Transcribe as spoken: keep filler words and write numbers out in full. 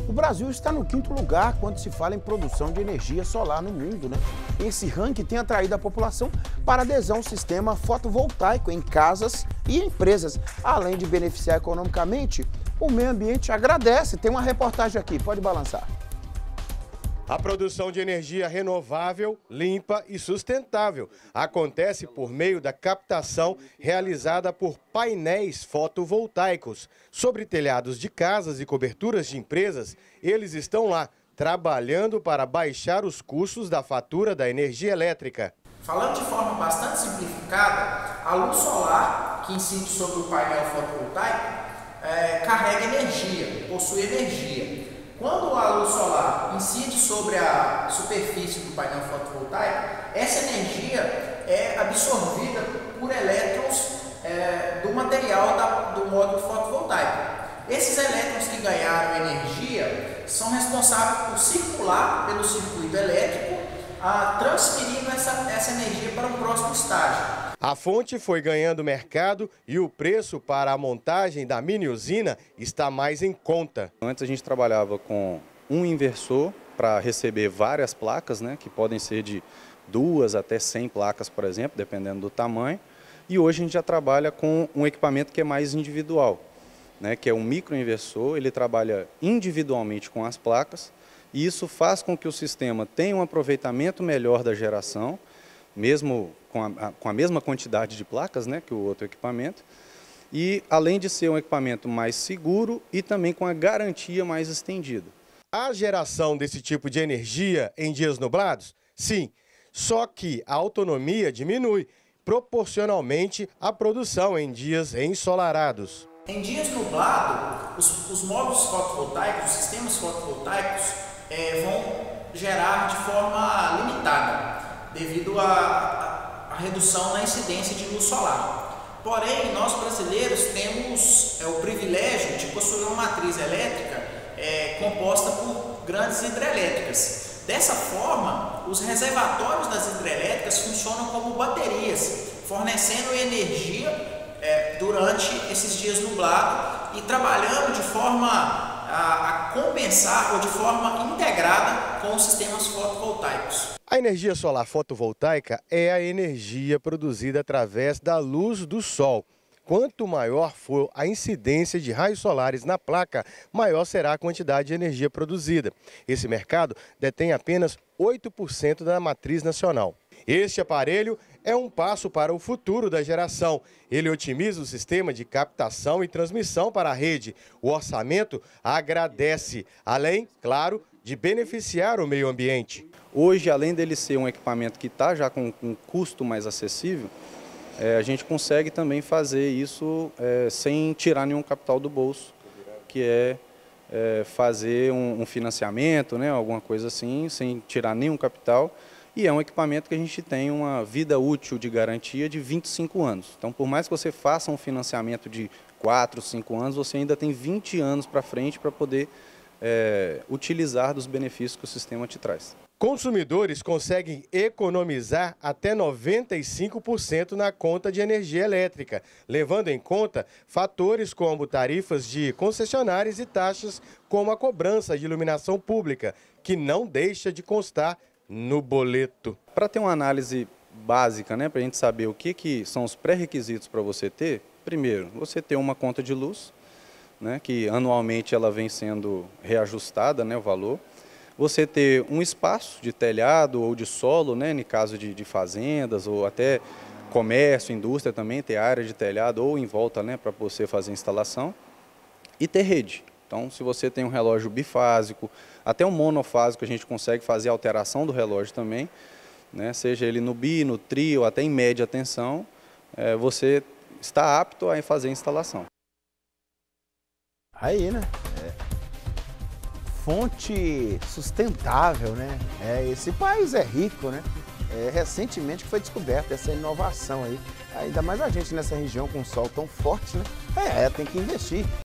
O Brasil está no quinto lugar quando se fala em produção de energia solar no mundo, né? Esse ranking tem atraído a população para adesão ao sistema fotovoltaico em casas e empresas. Além de beneficiar economicamente, o meio ambiente agradece. Tem uma reportagem aqui, pode balançar. A produção de energia renovável, limpa e sustentável acontece por meio da captação realizada por painéis fotovoltaicos. Sobre telhados de casas e coberturas de empresas, eles estão lá, trabalhando para baixar os custos da fatura da energia elétrica. Falando de forma bastante simplificada, a luz solar, que incide sobre o painel fotovoltaico, é, carrega energia, possui energia. Quando a luz solar incide sobre a superfície do painel fotovoltaico, essa energia é absorvida por elétrons é, do material da, do módulo fotovoltaico. Esses elétrons que ganharam energia são responsáveis por circular pelo circuito elétrico, a, transferindo essa, essa energia para um próximo estágio. A fonte foi ganhando mercado e o preço para a montagem da mini usina está mais em conta. Antes a gente trabalhava com um inversor para receber várias placas, né, que podem ser de duas até cem placas, por exemplo, dependendo do tamanho. E hoje a gente já trabalha com um equipamento que é mais individual, né, que é um microinversor. Ele trabalha individualmente com as placas e isso faz com que o sistema tenha um aproveitamento melhor da geração, mesmo com a, com a mesma quantidade de placas, né, que o outro equipamento, e além de ser um equipamento mais seguro e também com a garantia mais estendida. A geração desse tipo de energia em dias nublados? Sim, só que a autonomia diminui proporcionalmente à produção em dias ensolarados. Em dias nublados, os, os módulos fotovoltaicos, os sistemas fotovoltaicos é, vão gerar de forma limitada, devido à redução na incidência de luz solar. Porém, nós brasileiros temos é, o privilégio de possuir uma matriz elétrica é, composta por grandes hidrelétricas. Dessa forma, os reservatórios das hidrelétricas funcionam como baterias, fornecendo energia é, durante esses dias nublados e trabalhando de forma a, a compensar ou de forma integrada com os sistemas fotovoltaicos. A energia solar fotovoltaica é a energia produzida através da luz do sol. Quanto maior for a incidência de raios solares na placa, maior será a quantidade de energia produzida. Esse mercado detém apenas oito por cento da matriz nacional. Este aparelho é um passo para o futuro da geração. Ele otimiza o sistema de captação e transmissão para a rede. O orçamento agradece, além, claro, de beneficiar o meio ambiente. Hoje, além dele ser um equipamento que está já com um custo mais acessível, é, a gente consegue também fazer isso é, sem tirar nenhum capital do bolso, que é, é fazer um, um financiamento, né, alguma coisa assim, sem tirar nenhum capital. E é um equipamento que a gente tem uma vida útil de garantia de vinte e cinco anos. Então, por mais que você faça um financiamento de quatro, cinco anos, você ainda tem vinte anos para frente para poder é, utilizar dos benefícios que o sistema te traz. Consumidores conseguem economizar até noventa e cinco por cento na conta de energia elétrica, levando em conta fatores como tarifas de concessionárias e taxas como a cobrança de iluminação pública, que não deixa de constar no boleto. Para ter uma análise básica, né, para a gente saber o que, que são os pré-requisitos para você ter, primeiro, você ter uma conta de luz, né, que anualmente ela vem sendo reajustada, né, o valor. Você ter um espaço de telhado ou de solo, né, no caso de, de fazendas ou até comércio, indústria também, ter área de telhado ou em volta, né, para você fazer instalação. E ter rede. Então, se você tem um relógio bifásico, até um monofásico, a gente consegue fazer a alteração do relógio também, né, seja ele no bi, no tri ou até em média tensão, é, você está apto a fazer a instalação. Aí, né? É. Fonte sustentável, né? É, esse país é rico, né? É, recentemente que foi descoberta essa inovação aí. Ainda mais a gente nessa região com sol tão forte, né? É, tem que investir.